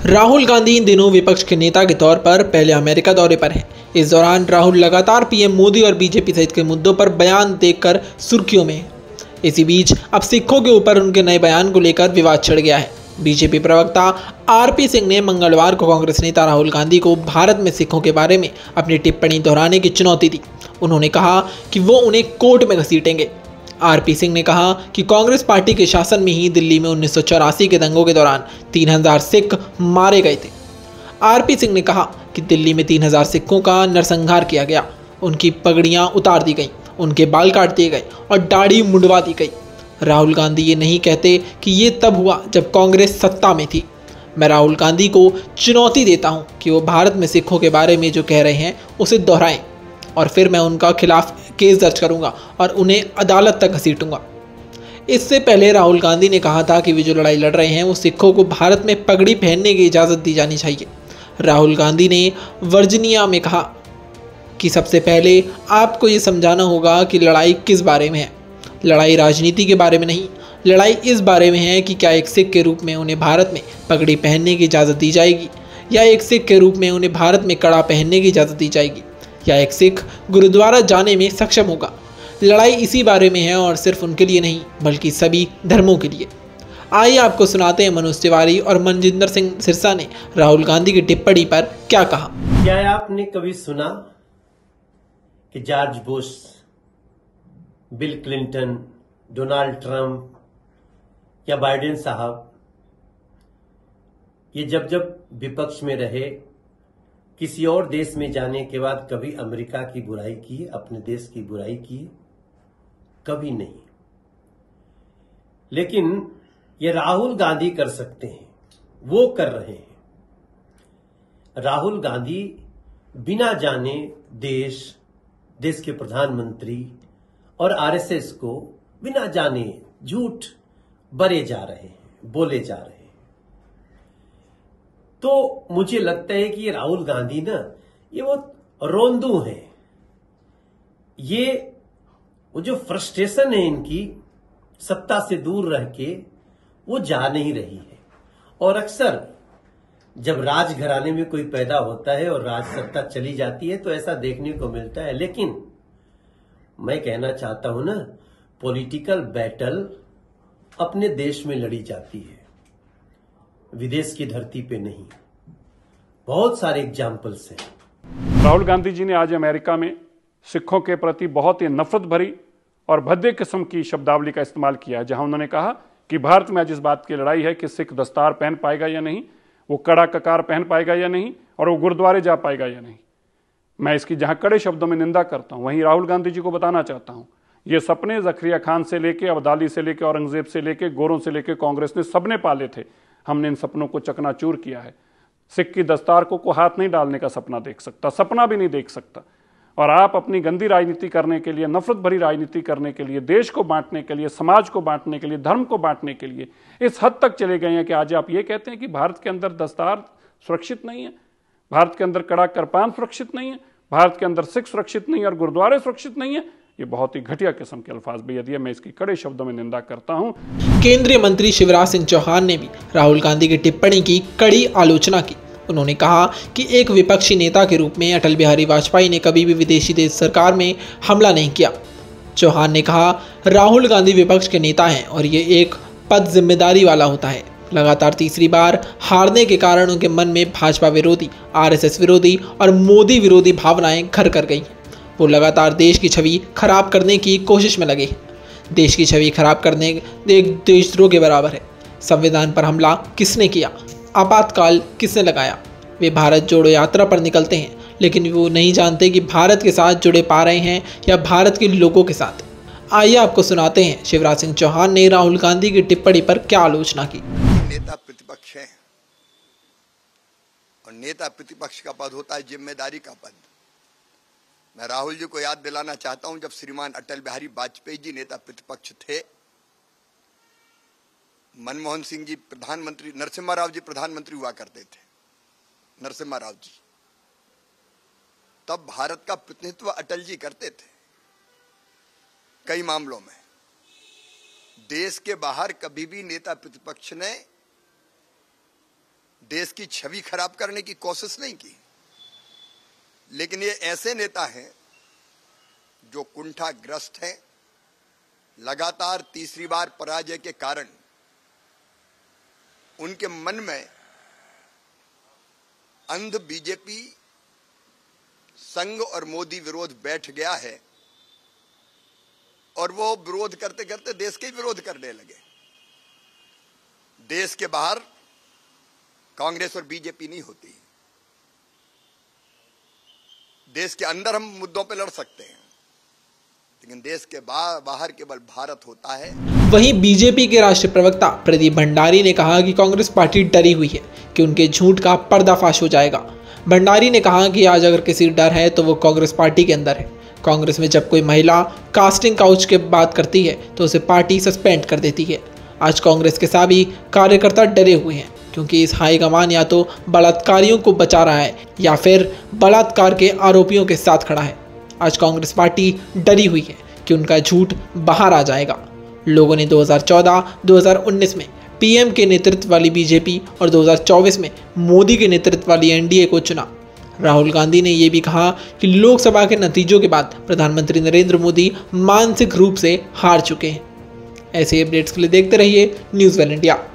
राहुल गांधी इन दिनों विपक्ष के नेता के तौर पर पहले अमेरिका दौरे पर हैं। इस दौरान राहुल लगातार पीएम मोदी और बीजेपी सहित के मुद्दों पर बयान देकर सुर्खियों में हैं। इसी बीच अब सिखों के ऊपर उनके नए बयान को लेकर विवाद छिड़ गया है। बीजेपी प्रवक्ता आरपी सिंह ने मंगलवार को कांग्रेस नेता राहुल गांधी को भारत में सिखों के बारे में अपनी टिप्पणी दोहराने की चुनौती दी। उन्होंने कहा कि वो उन्हें कोर्ट में घसीटेंगे। आरपी सिंह ने कहा कि कांग्रेस पार्टी के शासन में ही दिल्ली में 1984 के दंगों के दौरान 3000 सिख मारे गए थे। आरपी सिंह ने कहा कि दिल्ली में 3000 सिखों का नरसंहार किया गया, उनकी पगड़ियां उतार दी गईं, उनके बाल काट दिए गए और दाढ़ी मुंडवा दी गई। राहुल गांधी ये नहीं कहते कि ये तब हुआ जब कांग्रेस सत्ता में थी। मैं राहुल गांधी को चुनौती देता हूं कि वो भारत में सिखों के बारे में जो कह रहे हैं उसे दोहराएं और फिर मैं उनका खिलाफ केस दर्ज करूंगा और उन्हें अदालत तक घसीटूंगा। इससे पहले राहुल गांधी ने कहा था कि वे जो लड़ाई लड़ रहे हैं वो सिखों को भारत में पगड़ी पहनने की इजाज़त दी जानी चाहिए। राहुल गांधी ने वर्जीनिया में कहा कि सबसे पहले आपको ये समझाना होगा कि लड़ाई किस बारे में है। लड़ाई राजनीति के बारे में नहीं, लड़ाई इस बारे में है कि क्या एक सिख के रूप में उन्हें भारत में पगड़ी पहनने की इजाज़त दी जाएगी या एक सिख के रूप में उन्हें भारत में कड़ा पहनने की इजाज़त दी जाएगी या एक सिख गुरुद्वारा जाने में सक्षम होगा। लड़ाई इसी बारे में है और सिर्फ उनके लिए नहीं बल्कि सभी धर्मों के लिए। आइए आपको सुनाते हैं मनोज तिवारी और मनजिंदर सिंह सिरसा ने राहुल गांधी की टिप्पणी पर क्या कहा। क्या आपने कभी सुना कि George Bush, Bill Clinton, Donald Trump या बाइडेन साहब ये जब जब विपक्ष में रहे किसी और देश में जाने के बाद कभी अमेरिका की बुराई की, अपने देश की बुराई की? कभी नहीं। लेकिन ये राहुल गांधी कर सकते हैं, वो कर रहे हैं। राहुल गांधी बिना जाने देश के प्रधानमंत्री और आरएसएस को बिना जाने झूठ बरे जा रहे हैं, बोले जा रहे हैं। तो मुझे लगता है कि ये राहुल गांधी ना ये वो रोंदू हैं। ये वो जो फ्रस्ट्रेशन है इनकी सत्ता से दूर रह के वो जा नहीं रही है। और अक्सर जब राजघराने में कोई पैदा होता है और राज सत्ता चली जाती है तो ऐसा देखने को मिलता है। लेकिन मैं कहना चाहता हूं ना, पॉलिटिकल बैटल अपने देश में लड़ी जाती है, विदेश की धरती पे नहीं। बहुत सारे एग्जाम्पल्स हैं। राहुल गांधी जी ने आज अमेरिका में सिखों के प्रति बहुत ही नफरत भरी और भद्दे किस्म की शब्दावली का इस्तेमाल किया है, जहां उन्होंने कहा कि भारत में आज इस बात की लड़ाई है कि सिख दस्तार पहन पाएगा या नहीं, वो कड़ा ककार पहन पाएगा या नहीं और वो गुरुद्वारे जा पाएगा या नहीं। मैं इसकी जहां कड़े शब्दों में निंदा करता हूं, वहीं राहुल गांधी जी को बताना चाहता हूं, ये सपने जकरिया खान से लेके, अब्दाली से लेके, औरंगजेब से लेके, गोरों से लेके कांग्रेस ने सबने पाले थे। हमने इन सपनों को चकनाचूर किया है। सिख की दस्तार को हाथ नहीं डालने का सपना देख सकता, सपना भी नहीं देख सकता। और आप अपनी गंदी राजनीति करने के लिए, नफरत भरी राजनीति करने के लिए, देश को बांटने के लिए, समाज को बांटने के लिए, धर्म को बांटने के लिए इस हद तक चले गए हैं कि आज आप ये कहते हैं कि भारत के अंदर दस्तार सुरक्षित नहीं है, भारत के अंदर कड़ा कृपान सुरक्षित नहीं है, भारत के अंदर सिख सुरक्षित नहीं है और गुरुद्वारे सुरक्षित नहीं है। ये बहुत ही घटिया किस्म के अल्फाज बेयद है। मैं इसकी कड़े शब्दों में निंदा करता हूं। केंद्रीय मंत्री शिवराज सिंह चौहान ने भी राहुल गांधी की टिप्पणी की कड़ी आलोचना की। उन्होंने कहा कि एक विपक्षी नेता के रूप में अटल बिहारी वाजपेयी ने कभी भी विदेशी देश सरकार में हमला नहीं किया। चौहान ने कहा, राहुल गांधी विपक्ष के नेता हैं और ये एक पद जिम्मेदारी वाला होता है। लगातार तीसरी बार हारने के कारण उनके मन में भाजपा विरोधी, आरएसएस विरोधी और मोदी विरोधी भावनाएं घर कर गई हैं। वो लगातार देश की छवि खराब करने की कोशिश में लगे हैं। देश की छवि खराब करने एक देशद्रोह के बराबर है। संविधान पर हमला किसने किया? आपातकाल किसने लगाया? वे भारत जोड़ो यात्रा पर निकलते हैं लेकिन वो नहीं जानते कि भारत के साथ जुड़े पा रहे हैं या भारत के लोगों के साथ। आइए आपको सुनाते हैं शिवराज सिंह चौहान ने राहुल गांधी की टिप्पणी पर क्या आलोचना की। नेता प्रतिपक्ष है और नेता प्रतिपक्ष का पद होता है जिम्मेदारी का पद। मैं राहुल जी को याद दिलाना चाहता हूं, जब श्रीमान अटल बिहारी वाजपेयी जी नेता प्रतिपक्ष थे, मनमोहन सिंह जी प्रधानमंत्री, नरसिम्हा राव जी प्रधानमंत्री हुआ करते थे, नरसिम्हा राव जी, तब भारत का प्रतिनिधित्व अटल जी करते थे। कई मामलों में देश के बाहर कभी भी नेता प्रतिपक्ष ने देश की छवि खराब करने की कोशिश नहीं की, लेकिन ये ऐसे नेता हैं जो कुंठाग्रस्त हैं। लगातार तीसरी बार पराजय के कारण उनके मन में अंध बीजेपी संघ और मोदी विरोध बैठ गया है और वो विरोध करते करते देश के विरोध करने लगे। देश के बाहर कांग्रेस और बीजेपी नहीं होती, देश के अंदर हम मुद्दों पे लड़ सकते हैं, लेकिन देश के बाहर केवल भारत होता है। वहीं बीजेपी के राष्ट्रीय प्रवक्ता प्रदीप भंडारी ने कहा कि कांग्रेस पार्टी डरी हुई है कि उनके झूठ का पर्दाफाश हो जाएगा। भंडारी ने कहा कि आज अगर किसी डर है तो वो कांग्रेस पार्टी के अंदर है। कांग्रेस में जब कोई महिला कास्टिंग काउच की बात करती है तो उसे पार्टी सस्पेंड कर देती है। आज कांग्रेस के सभी कार्यकर्ता डरे हुए हैं क्योंकि इस हाईकमान या तो बलात्कारियों को बचा रहा है या फिर बलात्कार के आरोपियों के साथ खड़ा है। आज कांग्रेस पार्टी डरी हुई है कि उनका झूठ बाहर आ जाएगा। लोगों ने 2014-2019 में पीएम के नेतृत्व वाली बीजेपी और 2024 में मोदी के नेतृत्व वाली एनडीए को चुना। राहुल गांधी ने यह भी कहा कि लोकसभा के नतीजों के बाद प्रधानमंत्री नरेंद्र मोदी मानसिक रूप से हार चुके हैं। ऐसे अपडेट्स के लिए देखते रहिए न्यूज़ वेल इंडिया।